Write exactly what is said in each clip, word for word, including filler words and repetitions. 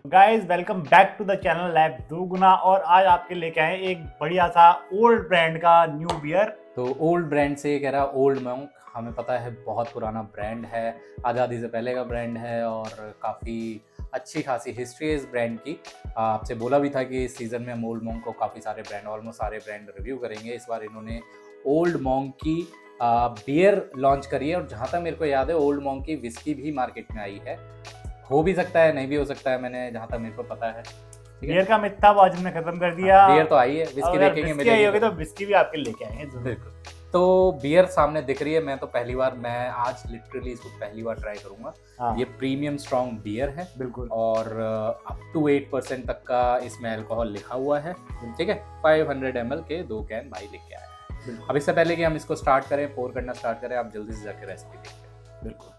Guys welcome back to the channel life दोगुना। और आज आपके लेके आए एक बढ़िया सा ओल्ड ब्रांड का न्यू बियर। तो ओल्ड ब्रांड से कह रहा ओल्ड मॉन्क, हमें पता है बहुत पुराना ब्रांड है, आज़ादी से पहले का ब्रांड है और काफ़ी अच्छी खासी हिस्ट्री है इस ब्रांड की। आपसे बोला भी था कि इस सीज़न में हम ओल्ड मॉन्क को काफ़ी सारे ब्रांड ऑलमोस्ट सारे ब्रांड रिव्यू करेंगे। इस बार इन्होंने ओल्ड मॉन्क की बियर लॉन्च करी है और जहाँ तक मेरे को याद है ओल्ड मॉन्क की विस्की भी मार्केट में आई है। हो भी सकता है, नहीं भी हो सकता है, मैंने जहाँ तक मेरे को पता है। बियर का मिथ्या आज हमने खत्म कर दिया। बियर तो आई है, विस्की देखेंगे मिलेगी होगी तो विस्की भी आपके लेके आएंगे बिल्कुल। तो बियर सामने दिख रही है, मैं तो पहली बार, मैं आज लिटरली इसको पहली बार ट्राई करूंगा। हाँ। ये प्रीमियम स्ट्रॉन्ग बियर है बिल्कुल, और अप टू एट परसेंट तक का इसमें अल्कोहल लिखा हुआ है। ठीक है, फाइव हंड्रेड एम एल के दो कैन भाई लेके आया है। अब इससे पहले कि हम इसको स्टार्ट करें, पोर करना स्टार्ट करें, आप जल्दी से जाकर रेसिपी देखिए। बिल्कुल।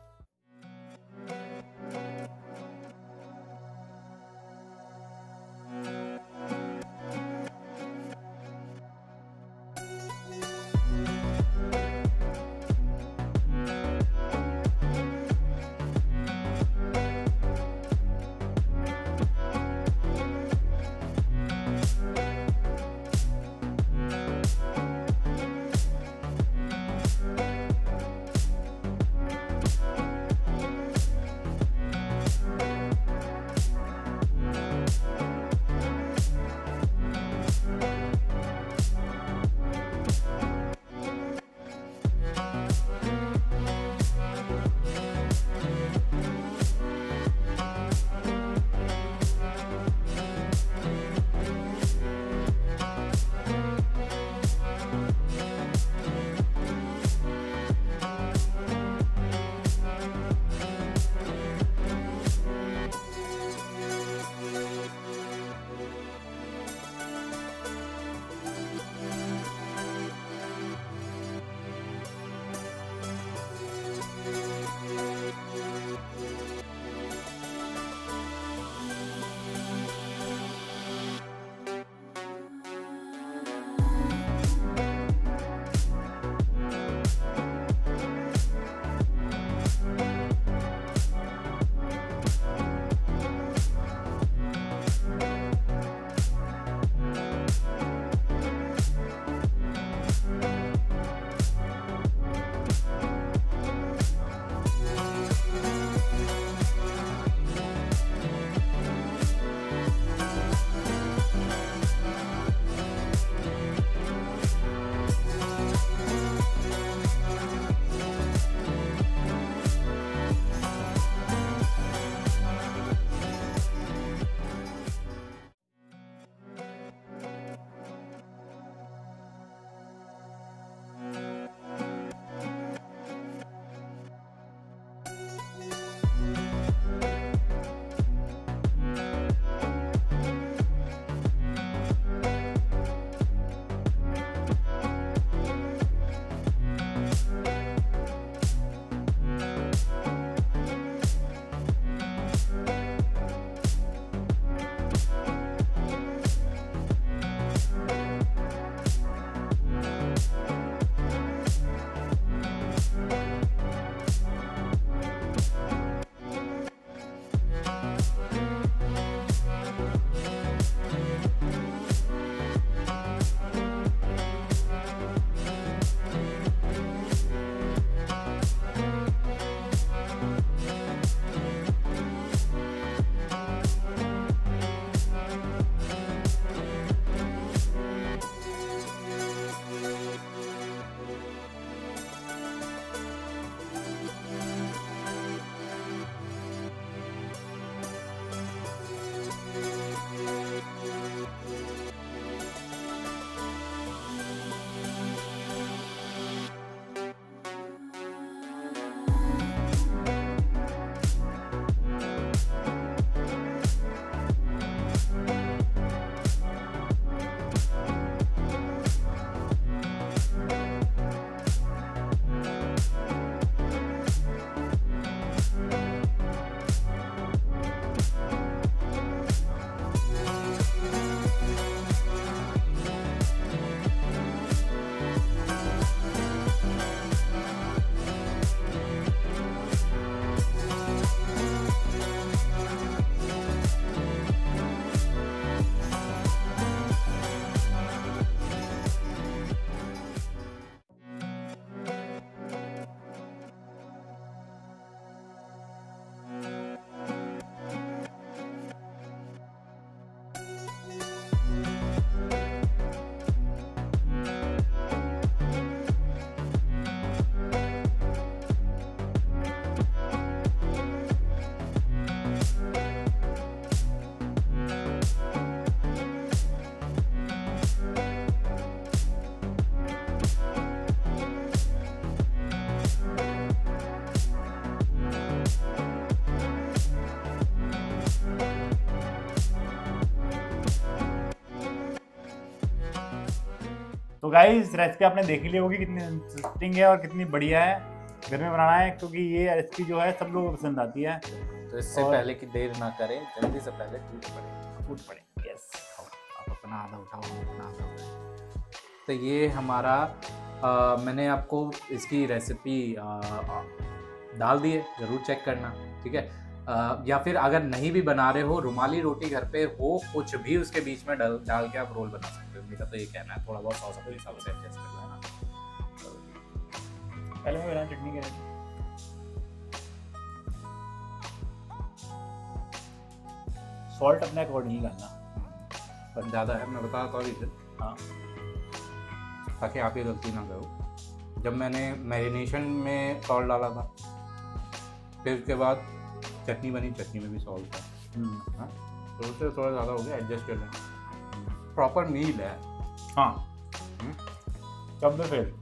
तो गाइस रेसिपी आपने देख ही ली होगी कितनी इंटरेस्टिंग है और कितनी बढ़िया है, घर में बनाना है, क्योंकि ये रेसिपी जो है सब लोगों को पसंद आती है। तो इससे और- पहले कि देर ना करें, जल्दी से पहले टूट पड़े फूट पड़े। यस, आप अपना आधा उठाओ, हम अपना आधा उठाओ। तो ये हमारा आ, मैंने आपको इसकी रेसिपी आ, आ, डाल दी है, ज़रूर चेक करना, ठीक है। आ, या फिर अगर नहीं भी बना रहे हो, रुमाली रोटी घर पे हो, कुछ भी उसके बीच में डाल डाल के आप रोल बना सकते हो। मेरा तो ये कहना है, थोड़ा बहुत सॉस अपने हिसाब से एडजस्ट कर लेना। पहले मैं बना चटनी के सॉल्ट अपने अकॉर्डिंग डालना, पर ज़्यादा है, मैं बता रहा था हाँ ताकि आप ये गलती ना करो। जब मैंने मैरिनेशन में सॉल्ट डाला था, फिर उसके बाद चटनी बनी, चटनी में भी सॉल्ट था, हाँ, तो उससे थोड़ा ज़्यादा हो गया, एडजस्ट कर लें। प्रॉपर मील है। हाँ कब तो फिर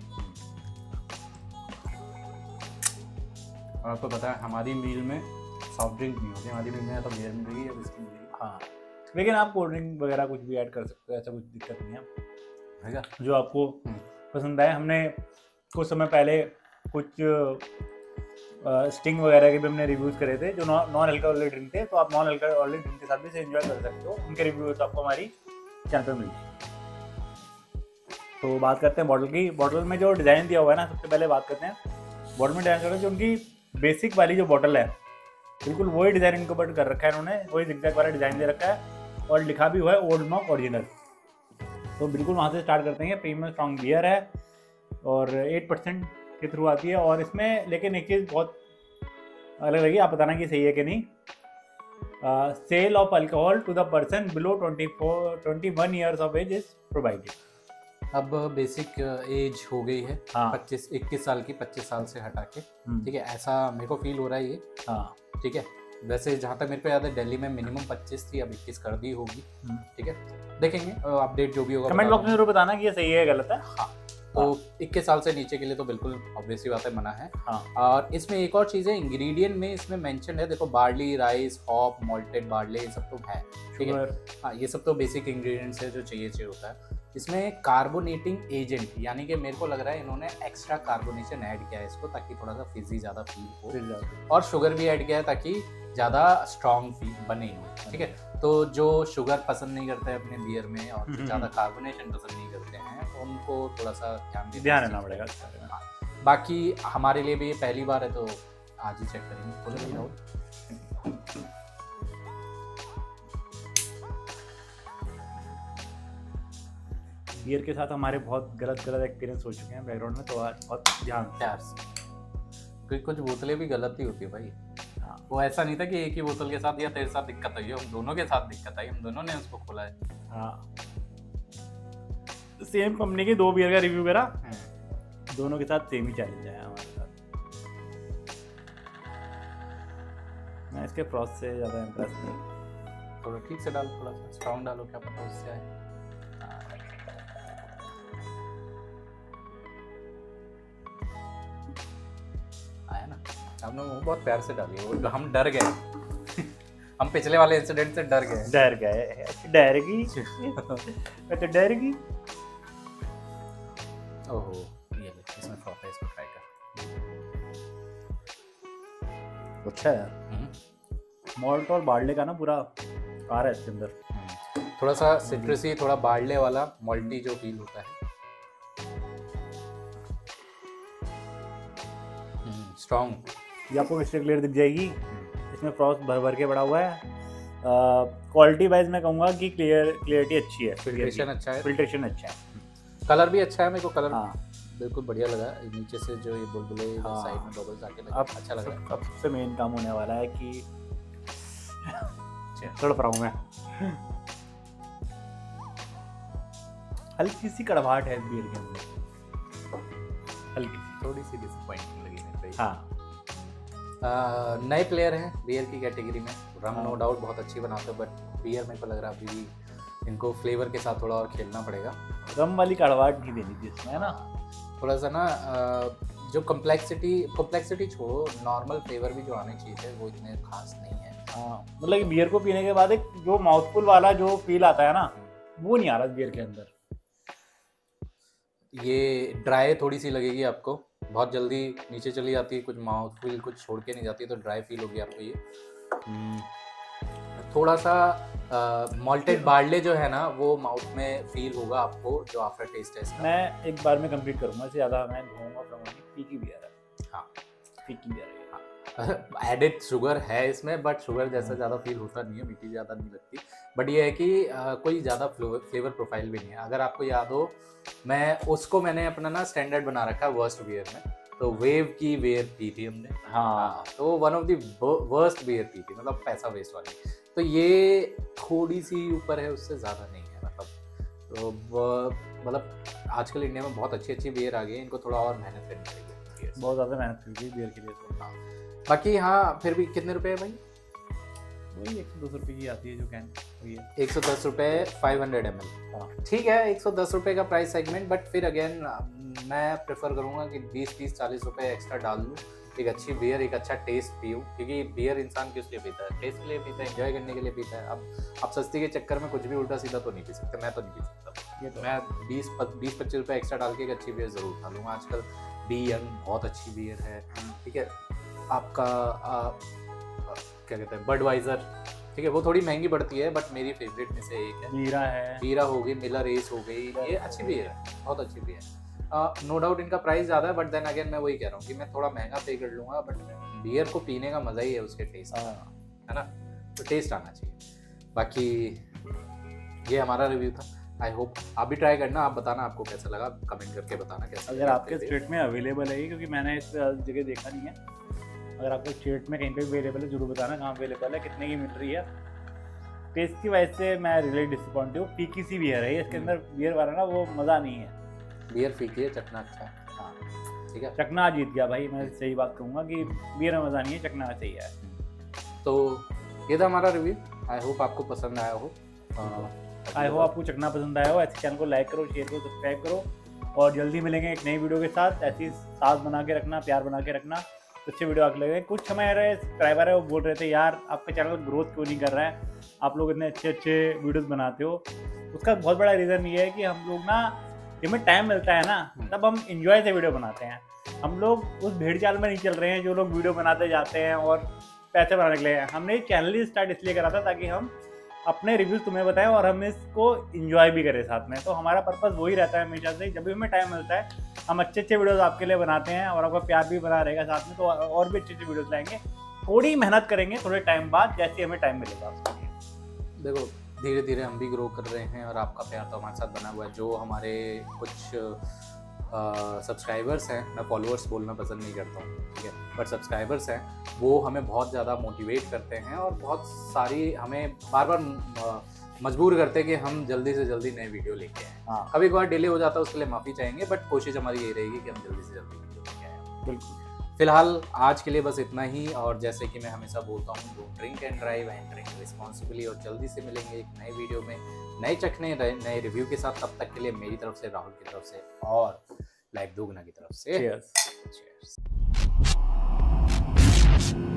आपको पता है हमारी मील में सॉफ्ट ड्रिंक नहीं होती, हमारी मील में या तो बियर मिलेगी या विस्की मिलेगी। हाँ, लेकिन आप कोल्ड ड्रिंक वगैरह कुछ भी ऐड कर सकते हो, ऐसा कुछ दिक्कत नहीं है, है क्या? जो आपको पसंद आए। हमने कुछ समय पहले कुछ स्टिंग वगैरह के भी हमने रिव्यूज़ करे थे जो नॉन अल्कोहलिक ड्रिंक थे, तो आप नॉन अल्कोहलिक ड्रिंक के साथ भी इसे एंजॉय कर सकते हो। उनके रिव्यूज़ आपको हमारी चैनल पे मिल जाए। तो बात करते हैं बॉटल की। बॉटल में जो डिज़ाइन दिया हुआ है ना, सबसे पहले बात करते हैं बॉटल में डिज़ाइन करो। जो उनकी बेसिक वाली जो बॉटल है, बिल्कुल वही डिज़ाइन इनके ऊपर कर रखा है इन्होंने, वही जिगजैग वाला डिज़ाइन दे रखा है और लिखा भी हुआ है ओल्ड मॉक ओरिजिनल। तो बिल्कुल वहाँ से स्टार्ट करते हैं। प्रीमियम स्ट्रॉन्ग बियर है और एट परसेंट के थ्रू आती है। और इसमें लेकिन एक चीज़ बहुत अलग लगी, आप बताना कि सही है कि नहीं। Sale of alcohol to the person below twenty four twenty one years of age is provided. अब बेसिक एज हो गई है हाँ पच्चीस इक्कीस साल की, पच्चीस साल से हटा के, हम्म, ठीक है, ऐसा मेरे को फील हो रहा है ये, हाँ ठीक है। वैसे जहाँ तक मेरे को याद है दिल्ली में मिनिमम पच्चीस थी, अब इक्कीस कर दी होगी, हम्म। ठीक है, देखेंगे अपडेट जो भी होगा। कमेंट बता बॉक्स में जरूर बताना कि ये सही है गलत है। हाँ, तो इक्कीस साल से नीचे के लिए तो बिल्कुल ऑब्वियस सी बात है, मना है। हाँ और इसमें एक और चीज़ है, इंग्रेडिएंट में इसमें मेंशन है, देखो barley, rice, hop, malted barley, ये सब तो है, ठीक है। हाँ, ये सब तो बेसिक इंग्रेडिएंट्स है जो चाहिए चाहिए होता है। इसमें कार्बोनेटिंग एजेंट, यानी कि मेरे को लग रहा है इन्होंने एक्स्ट्रा कार्बोनेशन ऐड किया है इसको, ताकि थोड़ा सा फिजी ज़्यादा फील हो, और शुगर भी ऐड किया है ताकि ज़्यादा स्ट्रॉन्ग फील बने, ठीक है। तो जो शुगर पसंद नहीं करते हैं अपने बियर में और ज़्यादा कार्बोनेशन पसंद नहीं करते हैं, उनको थोड़ा सा ध्यान देना ध्यान देना पड़ेगा। हाँ, बाकी हमारे लिए भी ये पहली बार है तो आज ही चेक करेंगे। बोलो नहीं राहुल। बियर के साथ हमारे बहुत गलत गलत एक्सपीरियंस हो चुके हैं बैकग्राउंड में, तो आज बहुत ध्यान से। प्यार से, क्योंकि कुछ बोतलें भी गलत ही होती है भाई। हाँ। वो ऐसा नहीं था कि एक ही बोतल के साथ या तेरे साथ दिक्कत आई है, हम दोनों के साथ दिक्कत आई, हम दोनों ने उसको खोला है। हाँ, सेम कंपनी की दो बियर का रिव्यू करा, दोनों के साथ सेम ही चैलेंज आया हमारे साथ। मैं इसके प्रोसेस से ज़्यादा इम्प्रेस नहीं। थोड़ा ठीक से डालो, थोड़ा सा स्ट्रॉन्ग डालो, क्या पता उससे आए। आया ना, आपने वो बहुत प्यार से डाली है, वो हम डर गए हम पिछले वाले इंसिडेंट से डर गए। डर गए, डर गई मैं तो डर गई। ओहो, ये ले, इसमें फ्रॉथ है, इसको ट्राई कर। अच्छा है, मॉल्ट और बार्ले का ना पूरा आ रहा है इसके अंदर, थोड़ा सा सिट्रसी, थोड़ा बार्ले वाला मॉल्टी जो फील होता है, स्ट्रॉन्ग। ये आपको क्रिस्टल क्लियर दिख जाएगी। इसमें फ्रॉस्ट भर भर के पड़ा हुआ है। क्वालिटी वाइज मैं कहूँगा कि क्लियर क्लियरिटी अच्छी है, फिल्ट्रेशन अच्छा है, फिल्ट्रेशन अच्छा है, कलर भी अच्छा है, मेरे को कलर हाँ बिल्कुल बढ़िया लगा। नीचे से जो ये बुलबुले हाँ। साइड में बबल्स आके लगे, अब अच्छा लगा। अब सबसे मेन काम होने वाला है कि तड़प रहा हूँ मैं। हल्की सी कड़वाहट है इस बियर के अंदर, हल्की सी, थोड़ी सी डिसअपॉइंटिंग लगी मेरे को। हाँ आ, नए प्लेयर हैं बियर की कैटेगरी में, रम हाँ। नो डाउट बहुत अच्छी बनाते हो, बट बियर मेरे को लग रहा है अभी भी इनको फ्लेवर के साथ थोड़ा और खेलना पड़ेगा। रम वाली कड़वाहट नहीं देनी थी इसमें, है ना। थोड़ा सा ना आ, जो कम्प्लेक्सिटी कम्प्लेक्सिटी छोड़ो, नॉर्मल फ्लेवर भी जो आने चाहिए थे वो इतने खास नहीं है। हाँ, मतलब कि बियर को पीने के बाद एक जो माउथफुल वाला जो फील आता है ना, वो नहीं आ रहा बियर के अंदर। ये ड्राई थोड़ी सी लगेगी आपको, बहुत जल्दी नीचे चली जाती है, कुछ माउथ फील कुछ छोड़ के नहीं जाती, तो ड्राई फील होगी आपको ये। हम्म, थोड़ा सा मॉल्टेड बार्ले जो है ना वो माउथ में फील होगा आपको, जो आफ्टर टेस्ट है इसका। मैं एक बार में कंप्लीट करूंगा, इससे ज़्यादा मैं घूमूंगा प्रमोद फीकी बियर है। हाँ फीकी बियर है। एडिड शुगर है इसमें, बट शुगर जैसा ज़्यादा फील होता नहीं है, मीठी ज़्यादा नहीं लगती। बट ये है कि आ, कोई ज़्यादा फ्लेवर प्रोफाइल भी नहीं है। अगर आपको याद हो, मैं उसको मैंने अपना ना स्टैंडर्ड बना रखा है वर्स्ट बियर में, तो वेव की बियर पी थी हमने। हाँ तो one of the worst beer पी थी, मतलब पैसा वेस्ट वाली। तो ये थोड़ी सी ऊपर है, उससे ज़्यादा नहीं है। मतलब तो मतलब आजकल इंडिया में बहुत अच्छी अच्छी बियर आ गई है, इनको थोड़ा और मेहनत करनी चाहिए, बहुत ज़्यादा मेहनत की बियर के लिए तो। हाँ बाकी हाँ, फिर भी कितने रुपए है भाई? वही एक सौ दस रुपये की आती है जो कैन, वही है एक सौ दस रुपये फाइव हंड्रेड एम एल। ठीक है, एक सौ दस रुपये का प्राइस सेगमेंट, बट फिर अगेन मैं प्रेफर करूँगा कि बीस तीस चालीस रुपये एक्स्ट्रा डाल दूँ, एक अच्छी बियर, एक अच्छा टेस्ट पीऊँ। क्योंकि बियर इंसान किस लिए पीता है? टेस्ट के लिए पीता है, एंजॉय करने के लिए पीता है। अब आप सस्ती के चक्कर में कुछ भी उल्टा सीधा तो नहीं पी सकते, मैं तो नहीं पी सकता। ये तो मैं बीस बीस पच्चीस रुपये एक्स्ट्रा डाल के एक अच्छी बियर ज़रूर खा लूँगा। आजकल बी यंग बहुत अच्छी बियर है, ठीक है। आपका आ, आ, क्या कहते हैं, बडवाइजर, ठीक है, वो थोड़ी महंगी पड़ती है, बट मेरी फेवरेट में से एक है। बीरा है, बीरा हो गई, मिलर एस हो गई, ये अच्छी बियर है, बहुत अच्छी बियर है। नो डाउट इनका प्राइस ज़्यादा है, बट देन अगेन मैं वही कह रहा हूँ कि मैं थोड़ा महंगा पे कर लूँगा, बट बियर को पीने का मज़ा ही है उसके टेस्ट, है ना, तो टेस्ट आना चाहिए। बाकी ये हमारा रिव्यू था। आई होप आप भी ट्राई करना, आप बताना आपको कैसा लगा, कमेंट करके बताना कैसा। अगर आपके स्टेट में अवेलेबल है, क्योंकि मैंने इस जगह देखा नहीं है, अगर आपके स्टेट में कहीं पे अवेलेबल है जरूर बताना कहाँ अवेलेबल है, कितने की मिल रही है। टेस्ट की वजह से मैं रियली डिसअपॉइंटेड हूँ। फीकी सी बियर है इसके अंदर, बियर वाला ना वो मज़ा नहीं है। बियर फीकी है, चखना अच्छा है। हाँ ठीक है, चखना जीत गया भाई, मैं सही बात कहूँगा कि बियर में मज़ा नहीं है, चखना चाहिए है। तो ये था हमारा रिव्यू, आई होप आपको पसंद आया हो। आई होप आपको चखना पसंद आया हो। ऐसे चैनल को लाइक करो, शेयर करो, सब्सक्राइब करो, और जल्दी मिलेंगे एक नई वीडियो के साथ। ऐसी साथ बना के रखना, प्यार बना के रखना, अच्छे वीडियो आके लगे। कुछ हमारे सब्सक्राइबर है वो बोल रहे थे यार आपका चैनल ग्रोथ क्यों नहीं कर रहा है, आप लोग इतने अच्छे अच्छे वीडियोस बनाते हो। उसका बहुत बड़ा रीज़न ये है कि हम लोग ना, जब हमें टाइम मिलता है ना, तब हम इंजॉय से वीडियो बनाते हैं। हम लोग उस भेड़ चाल में नहीं चल रहे हैं जो लोग वीडियो बनाते जाते हैं और पैसे बनाने के लिए। हमने चैनल ही स्टार्ट इसलिए करा था ताकि हम अपने रिव्यूज़ तुम्हें बताएं और हम इसको इंजॉय भी करें साथ में। तो हमारा पर्पस वही रहता है हमेशा से, जब भी हमें टाइम मिलता है हम अच्छे अच्छे वीडियोस आपके लिए बनाते हैं और आपका प्यार भी बना रहेगा साथ में। तो और भी अच्छे अच्छे वीडियोस लाएंगे, थोड़ी मेहनत करेंगे थोड़े टाइम बाद, जैसे हमें टाइम मिलेगा। देखो धीरे धीरे हम भी ग्रो कर रहे हैं और आपका प्यार तो हमारे साथ बना हुआ है। जो हमारे कुछ सब्सक्राइबर्स हैं, मैं फॉलोअर्स बोलना पसंद नहीं करता हूँ, ठीक है, बट सब्सक्राइबर्स हैं, वो हमें बहुत ज़्यादा मोटिवेट करते हैं और बहुत सारी हमें बार बार मजबूर करते हैं कि हम जल्दी से जल्दी नए वीडियो लेके आएँ। हाँ कभी कभार डिले हो जाता है, उसके लिए माफ़ी चाहेंगे, बट कोशिश हमारी यही रहेगी कि हम जल्दी से जल्दी वीडियो लेके आएँ। बिल्कुल। फिलहाल आज के लिए बस इतना ही, और जैसे कि मैं हमेशा बोलता हूँ, don't drink and drive and drink responsibly. और जल्दी से मिलेंगे एक नए वीडियो में, नए चखने नए रिव्यू के साथ। तब तक के लिए मेरी तरफ से, राहुल की तरफ से और लाइफ दोगुना की तरफ से, Cheers. Cheers.